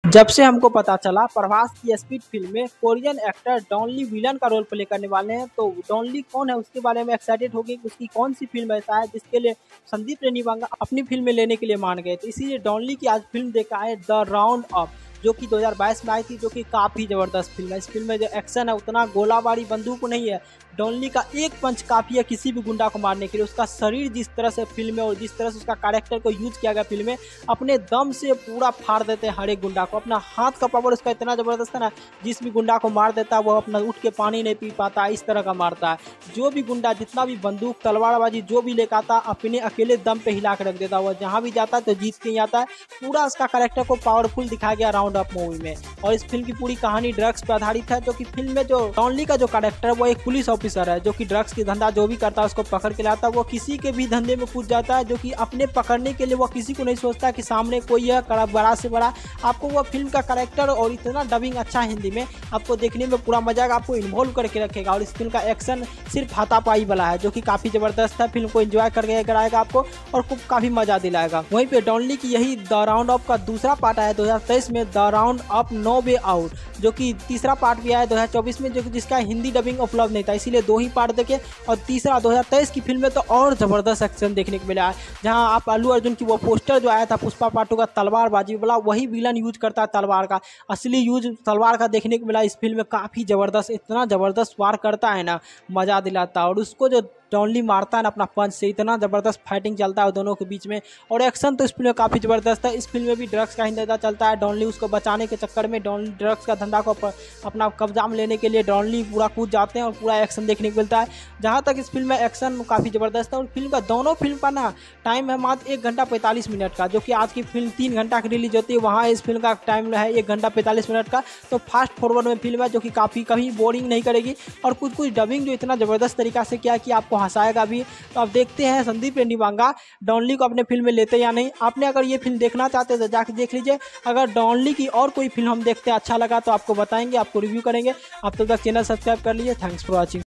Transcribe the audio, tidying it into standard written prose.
जब से हमको पता चला प्रभास की स्पीड फिल्म में Korean actor Don Lee villain का रोल प्ले करने वाले हैं, तो डॉन ली कौन है उसके बारे में एक्साइटेड हो गई कि उसकी कौन सी फिल्म ऐसा है जिसके लिए संदीप रेड्डीवांगा अपनी फिल्म में लेने के लिए मान गए। तो इसीलिए डॉन ली की आज फिल्म देखा है द राउंड अप, जो कि 2022 में आई थी, जो कि काफ़ी ज़बरदस्त फिल्म है। इस फिल्म में जो एक्शन है उतना गोलाबारी बंदूक नहीं है, डॉन ली का एक पंच काफ़ी है किसी भी गुंडा को मारने के लिए। उसका शरीर जिस तरह से फिल्म में और जिस तरह से उसका कैरेक्टर को यूज किया गया फिल्म में, अपने दम से पूरा फाड़ देते हैं हर एक गुंडा को। अपना हाथ का पावर उसका इतना ज़बरदस्त है ना, जिस भी गुंडा को मार देता है वो अपना उठ के पानी नहीं पी पाता, इस तरह का मारता है। जो भी गुंडा जितना भी बंदूक तलवारबाजी जो भी लेकर आता अपने अकेले दम पे हिला कर रख देता, वो जहाँ भी जाता है तो जीत के ही आता है। पूरा उसका कैरेक्टर को पावरफुल दिखाया गया राउंड अप मूवी में। और इस फिल्म की पूरी कहानी ड्रग्स पर आधारित है, जो कि फिल्म में जो डॉन ली का जो कैरेक्टर है वो एक पुलिस ऑफिसर है, जो कि ड्रग्स की धंधा जो भी करता है उसको पकड़ के लाता है। वो किसी के भी धंधे में कूद जाता है, जो कि अपने पकड़ने के लिए वो किसी को नहीं सोचता कि सामने कोई है बड़ा से बड़ा। आपको वो फिल्म का कैरेक्टर और इतना डबिंग अच्छा हिंदी में आपको देखने में पूरा मजा आएगा, आपको इन्वॉल्व करके रखेगा। और इस फिल्म का एक्शन सिर्फ हाथापाई वाला है, जो कि काफ़ी ज़बरदस्त है। फिल्म को एंजॉय करके कराएगा आपको और खूब काफ़ी मजा दिलाएगा। वहीं पे डॉन ली की यही द राउंड अप का दूसरा पार्ट आया 2023 में, the round up no way out, जो कि तीसरा पार्ट भी आया 2024 में, जो कि जिसका हिंदी डबिंग उपलब्ध नहीं था, इसीलिए दो ही पार्ट देखे। और तीसरा 2023 की फिल्म में तो और ज़बरदस्त एक्शन देखने को मिला है, जहां आप अल्लू अर्जुन की वो पोस्टर जो आया था पुष्पा पार्ट 2 का तलवारबाजी वाला, वही विलन यूज करता है तलवार का, असली यूज तलवार का देखने को मिला इस फिल्म में। काफ़ी ज़बरदस्त, इतना ज़बरदस्त वार करता है ना, मज़ा दिलाता है। और उसको जो डॉन ली मारता है ना अपना पंच से, इतना ज़बरदस्त फाइटिंग चलता है दोनों के बीच में। और एक्शन तो इस फिल्म में काफ़ी ज़बरदस्त है। इस फिल्म में भी ड्रग्स का ही धंधा चलता है। डॉन ली उसको बचाने के चक्कर में डॉन ड्रग्स का धंधा को अपना कब्जा में लेने के लिए डॉन ली पूरा कूद जाते हैं और पूरा एक्शन देखने को मिलता है। जहाँ तक इस फिल्म में एक्शन काफ़ी ज़बरदस्त है। और फिल्म का दोनों फिल्म का ना टाइम है मात्र 1 घंटा 45 मिनट का, जो कि आज की फिल्म 3 घंटा की रिलीज होती है, वहाँ इस फिल्म का टाइम है 1 घंटा 45 मिनट का। तो फास्ट फॉरवर्ड में फिल्म है, जो कि काफ़ी कभी बोरिंग नहीं करेगी। और कुछ डबिंग जो इतना ज़बरदस्त तरीका से किया कि आपको हंसाएगा भी। तो अब देखते हैं संदीप रेड्डीवांगा डॉन ली को अपने फिल्म में लेते या नहीं। आपने अगर ये फिल्म देखना चाहते हैं तो जाके देख लीजिए। अगर डॉन ली की और कोई फिल्म हम देखते हैं अच्छा लगा तो आपको बताएंगे, आपको रिव्यू करेंगे। आप तब तक चैनल सब्सक्राइब कर लीजिए। Thanks for watching.